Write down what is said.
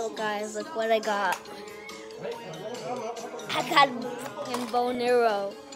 So guys, look what I got. I got a bow and arrow.